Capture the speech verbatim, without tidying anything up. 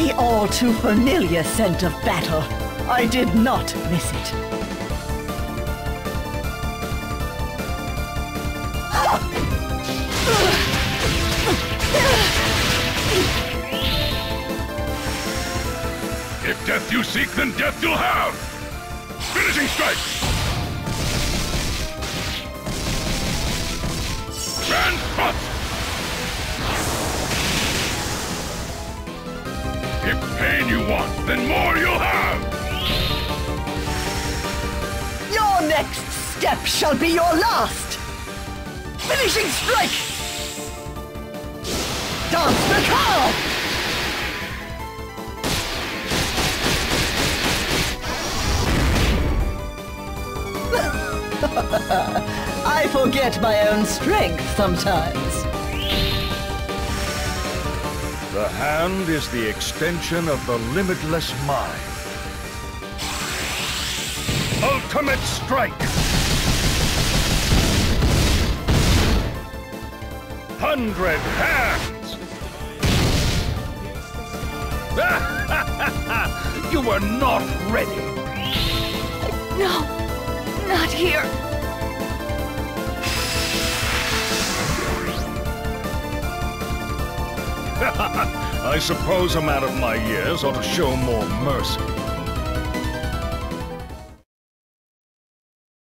The all too familiar scent of battle. I did not miss it. If death you seek, then death you'll have! Finishing strike! Grand thrust! If pain you want, then more you'll have! Your next step shall be your last! Finishing strike! Dance the call! I forget my own strength sometimes. The hand is the extension of the limitless mind. Ultimate strike! Hundred hands! You were not ready! No, not here. I suppose a man of my years ought to show more mercy.